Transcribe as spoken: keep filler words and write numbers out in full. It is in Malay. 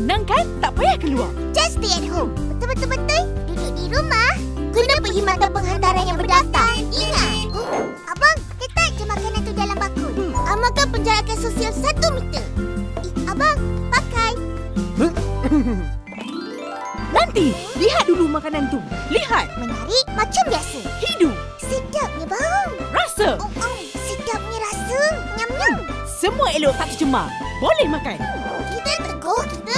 Senang kan? Tak payah keluar. Just stay at home. Betul-betul-betul. Duduk di rumah. Guna perkhidmatan penghantaran yang berdaftar. Ingat. Uh, abang, letak je makanan tu dalam bakul. Hmm. Amalkan penjarakan sosial satu meter. Eh, abang, pakai. Nanti, lihat dulu makanan tu. Lihat. Menarik macam biasa. Hidung. Sedapnya bau. Rasa. Oh, oh. Sedapnya rasa. Nyam-nyam. Semua elok tak tercemar. Boleh makan. Kita teguh kita.